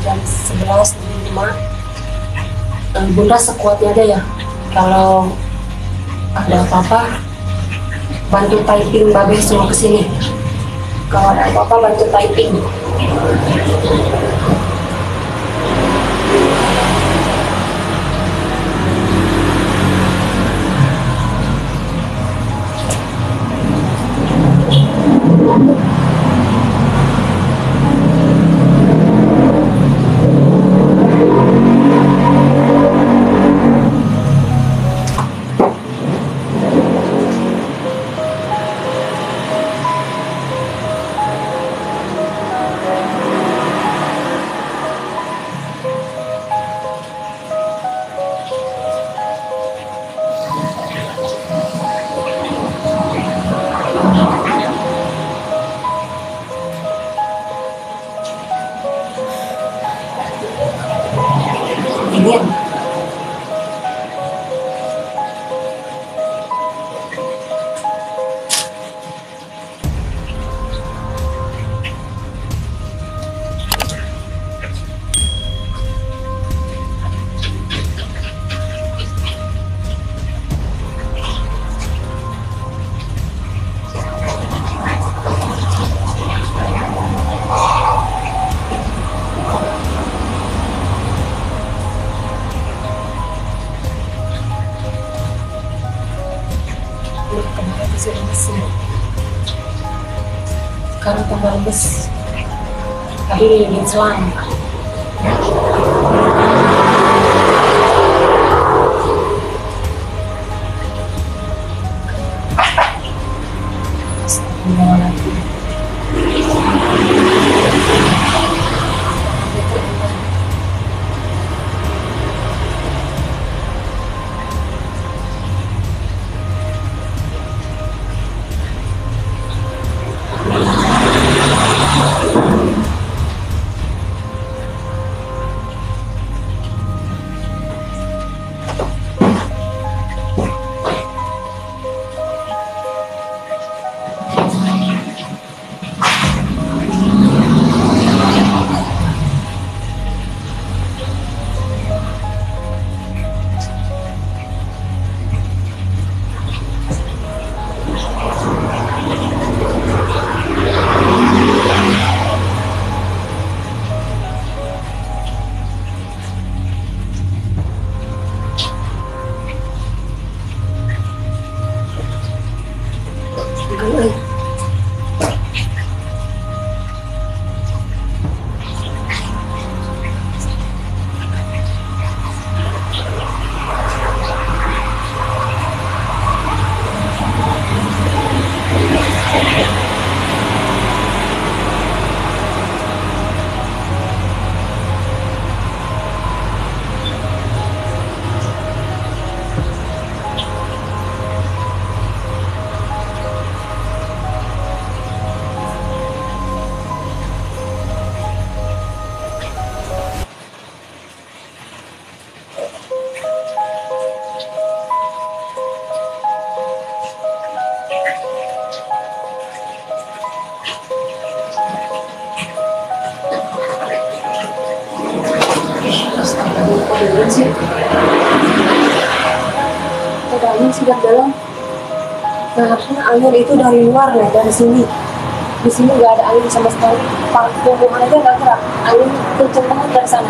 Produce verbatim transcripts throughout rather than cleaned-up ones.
jam sebelas lebih lima. Dan Bunda sekuatnya aja ya. Kalau ada apa-apa, bantu typing Babe semua kesini. Kalau ada apa-apa bantu typing. Ini kemarin bisa mesin. Sekarang tambah lemes. Tadi ingin selang. Astagfirullahaladzim. Astagfirullahaladzim sih. Ada angin sudah dalam. Nah, harusnya angin itu dari luar ya, dari sini. Di sini nggak ada angin sama sekali. Panggung aja nggak gerak. Angin kenceng banget dari sana.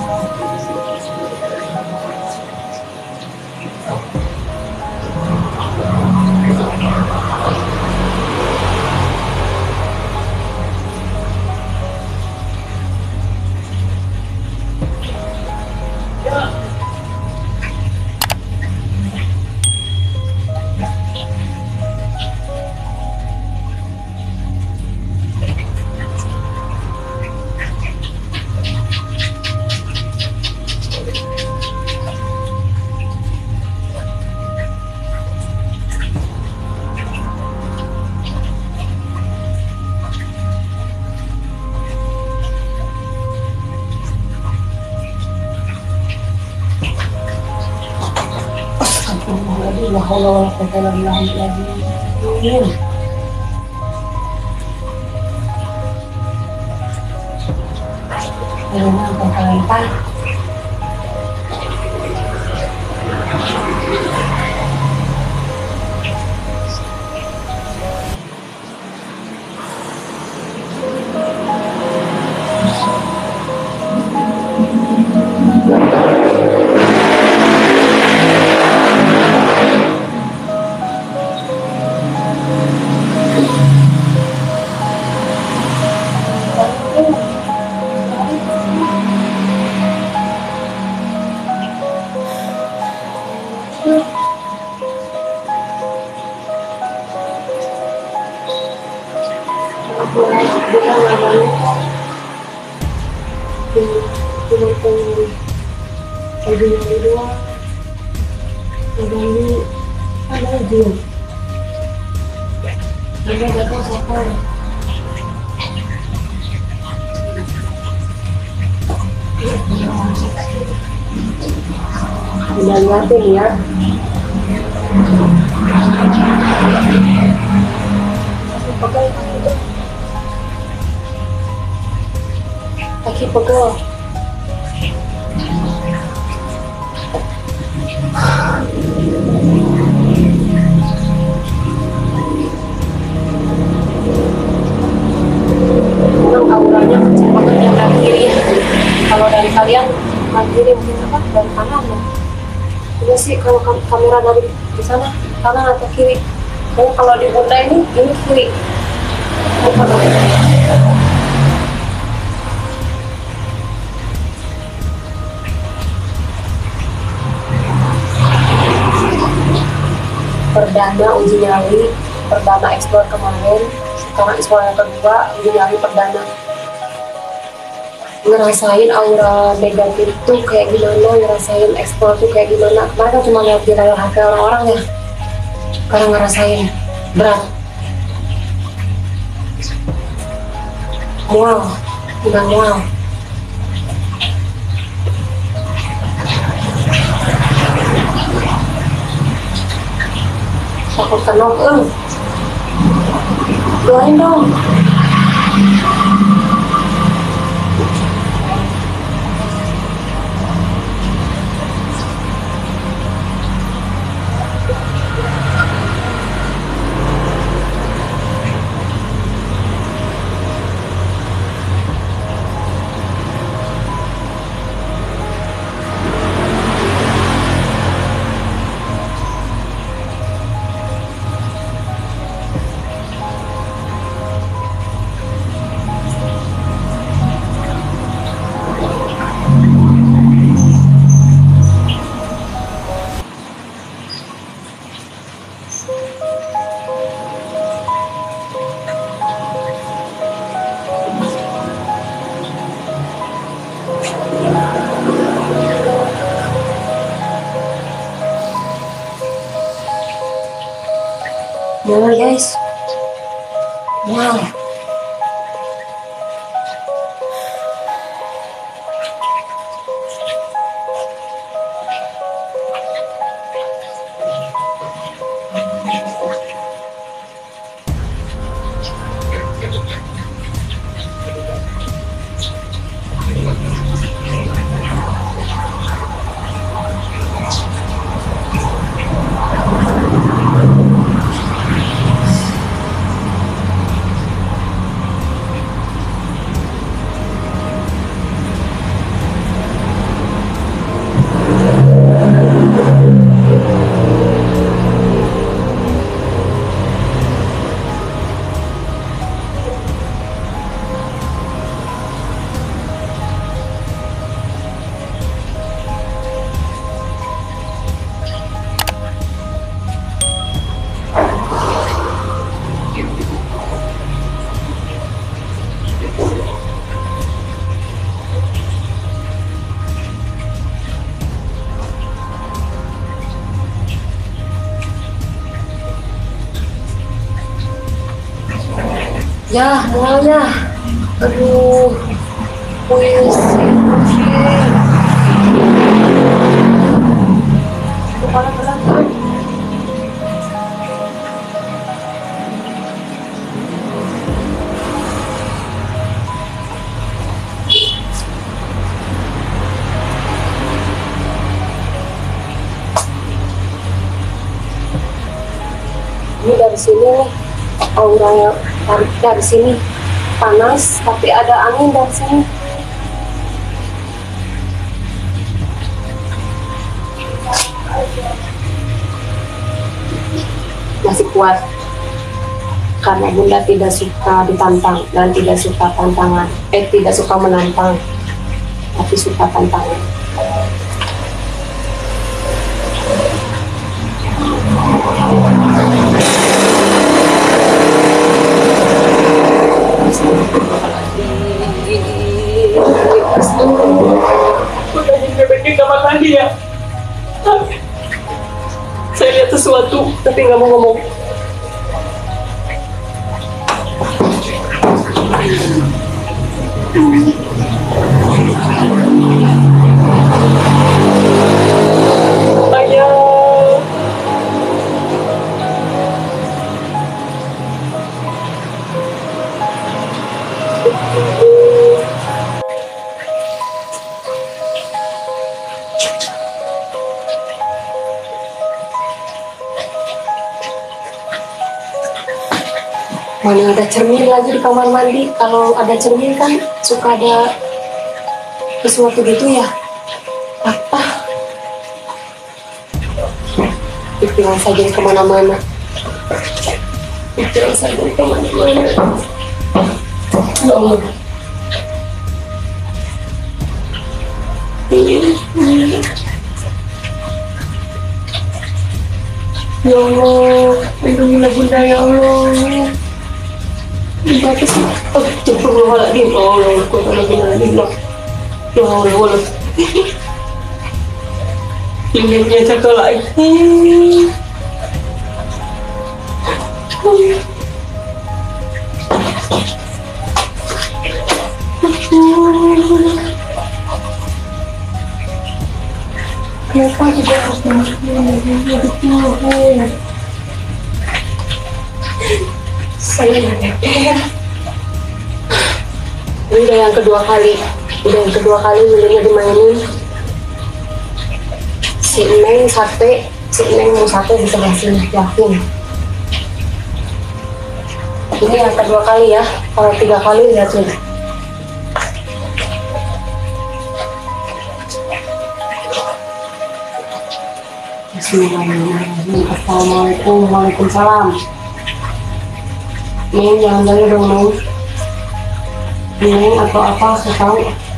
La haula wala quwwata illa billah. Ayan na, pagkalanta. Udah liatin ya. Kaki pegel. Memang auranya kecil banget yang dari kiri. Kalau dari kalian kan kiri mungkin apa dari kanan ya. Iya sih kalau kam kamera dari di sana kanan atau kiri. Kalau kalau di bunda ini ini kiri. Bukan perdana uji nyali, perdana eksplor kemarin, sekarang eksplor yang kedua, uji nyali perdana. Ngerasain aura negatif tuh kayak gimana, ngerasain eksplor tuh kayak gimana. Kemarin kan cuma lihat di layar H P orang-orang ya, sekarang ngerasain berat. Mual, udah mual. Takut kenok, eh. Doain dong. Gimana guys? Wow. Ya, mual ya. Aduh, pusing, pusing. Kepala berat kan? Ini dari sini nih, auranya tarik dari sini panas, tapi ada angin dari sini. Masih kuat, karena Bunda tidak suka ditantang dan tidak suka tantangan. Eh, tidak suka menantang, tapi suka tantangan. Udah bebek di kamar mandi ya. Saya lihat sesuatu tapi nggak mau ngomong. Ayah. Mana ada cermin lagi di kamar mandi. Kalau ada cermin kan suka ada sesuatu gitu ya. Apa? Pikiran saja kemana-mana. Pikiran saja kemana-mana. Ya Allah. Ya Allah, lindungilah Bunda ya Allah. Bapak sih, oh, astagfirullahaladzim. Ya Allah, astagfirullahaladzim. Ya Allah, inginnya jaga lagi. Kenapa tidak harus melakukan saya ini udah yang kedua kali udah yang kedua kali Bundanya dimainin. Si Neng sate si Neng mau sate bisa kasih yakin. Ini yang kedua kali ya. Kalau tiga kali lihat nih. Bismillahirrahmanirrahim. Assalamualaikum. Waalaikumsalam. Neng, jangan jangan dong Neng. Neng atau apa saya tahu.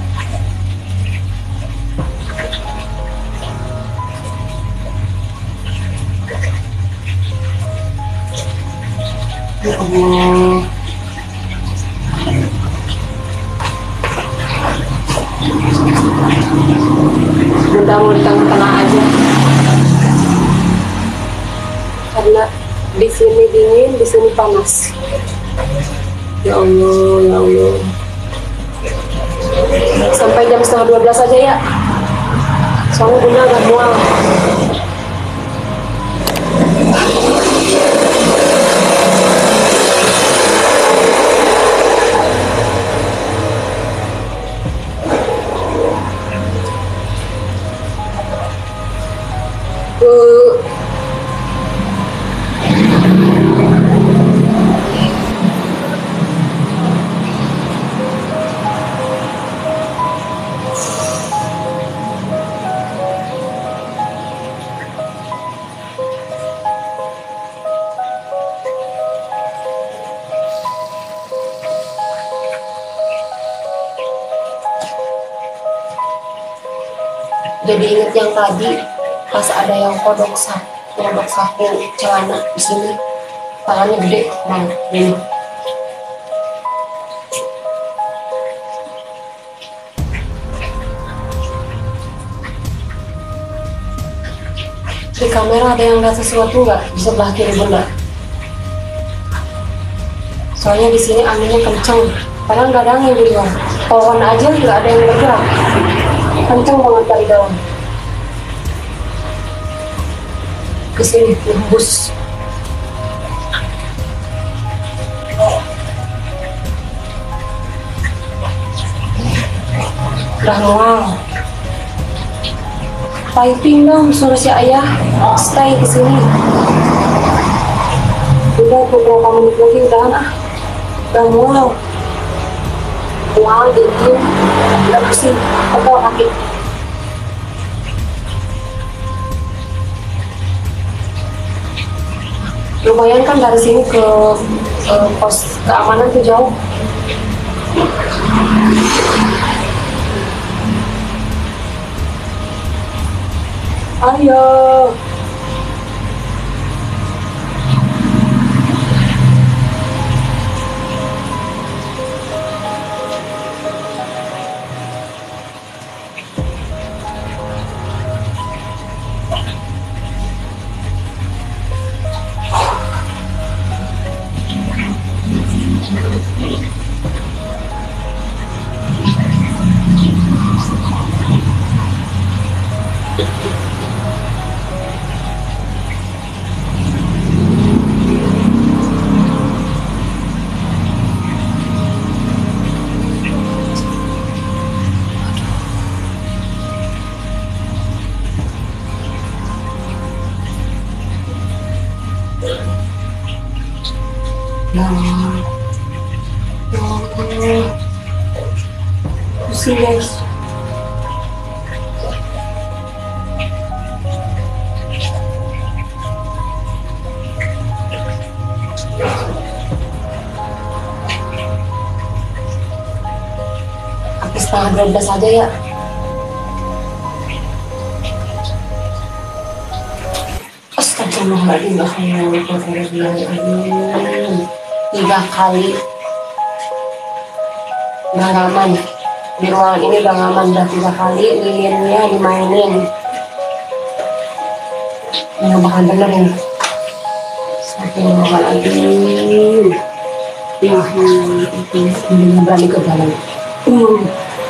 Ya Allah. Bunda mau di tengah-tengah aja. Karena di sini dingin, di sini panas. Ya Allah, ya Allah. Sampai jam setengah dua belas aja ya. Soalnya Bunda agak mual. Uh, Jadi inget yang tadi pas ada yang kodok sapu, kodok sapu celana di sini, tangannya gede banget ini. Di kamera ada yang lihat sesuatu nggak di sebelah kiri Bunda? Soalnya di sini anginnya kencang. Padahal nggak ada angin di luar. Pohon aja nggak ada yang bergerak. Kencang banget dari dalam. Ke sini nembus. Udah mual. Typing dong, suruh si ayah stay di sini. Udah beberapa menit lagi udahan ah. Udah mual. Mual jadi udah pusing. Pegel kaki. Lumayan kan dari sini ke uh, pos keamanan tuh jauh. Ayo. Nah, pusing guys. Habis setengah dua belas aja ya. Astagfirullahaladzim. Tiga kali udah aman di ruangan ini, udah aman udah tiga kali lilinnya dimainin. Ini bakal bener ini. Astagfirullahaladzim. Ini berani ke dalam. Uh.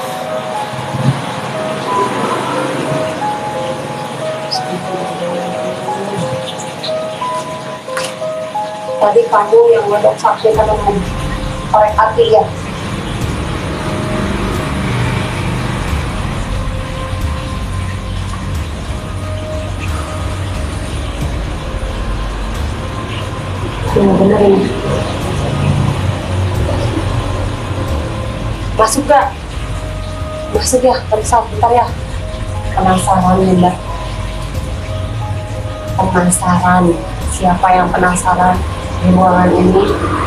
Tadi kamu yang ngadok sakit karena mau korek hati ya? Bener-bener ini. Masuk gak? Masuk ya, periksa bentar ya. Penasaran Bunda. Penasaran. Siapa yang penasaran di ruangan ini?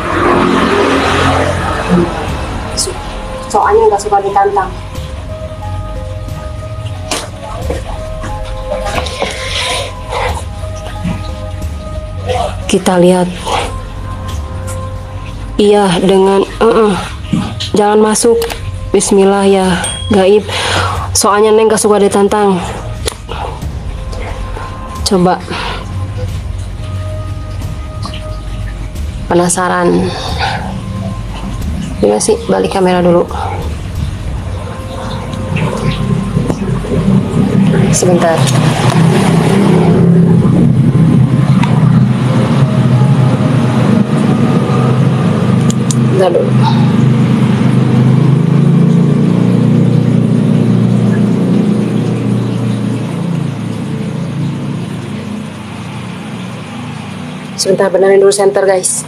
Soalnya nggak suka ditantang. Kita lihat. Iya, dengan uh -uh. Jangan masuk. Bismillah ya, gaib. Soalnya Neng nggak suka ditantang. Coba. Penasaran. Gimana sih? Balik kamera dulu. Sebentar. Bentar dulu. Sebentar, benerin dulu center guys.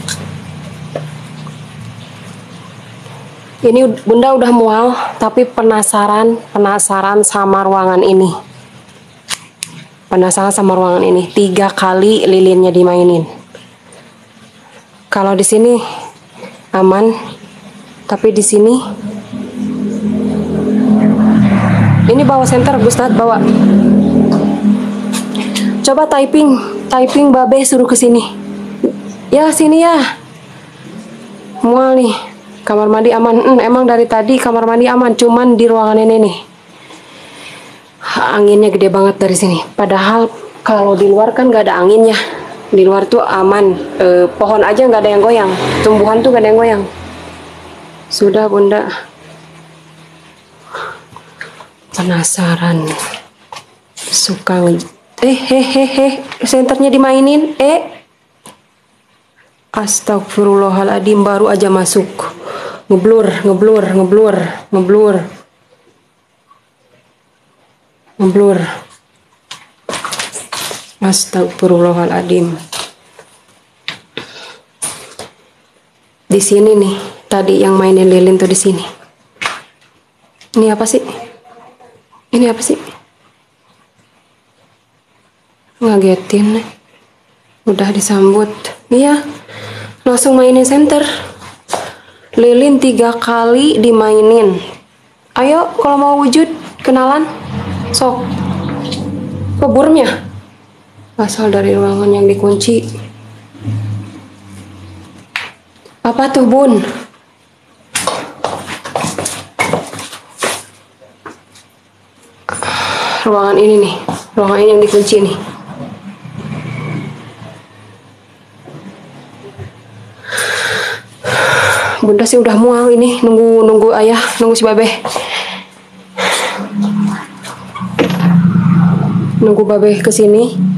Ini Bunda udah mual, tapi penasaran, penasaran sama ruangan ini. Penasaran sama ruangan ini. Tiga kali lilinnya dimainin. Kalau di sini aman, tapi di sini ini bawa center, Gustad bawa. Coba typing, typing Babe suruh ke sini. Ya sini ya. Mual nih. Kamar mandi aman. Hmm, emang dari tadi kamar mandi aman, cuman di ruangan ini nih. Anginnya gede banget dari sini. Padahal kalau di luar kan nggak ada anginnya. Di luar tuh aman, e, pohon aja nggak ada yang goyang, tumbuhan tuh nggak ada yang goyang. Sudah Bunda. Penasaran, suka nge eh hehehe senternya dimainin. eh Astagfirullahaladzim, baru aja masuk ngeblur ngeblur ngeblur ngeblur ngeblur. Astagfirullahaladzim. Di sini nih tadi yang mainin lilin tuh di sini. Ini apa sih? Ini apa sih? Ngagetin nih. Udah disambut. Iya. Langsung mainin senter. Lilin tiga kali dimainin. Ayo kalau mau wujud kenalan. Sok. Keburnya. Asal dari ruangan yang dikunci. Apa tuh Bun? Ruangan ini nih, ruangan ini yang dikunci nih. Bunda sih udah mual ini, nunggu nunggu ayah, nunggu si Babe. Nunggu Babe kesini.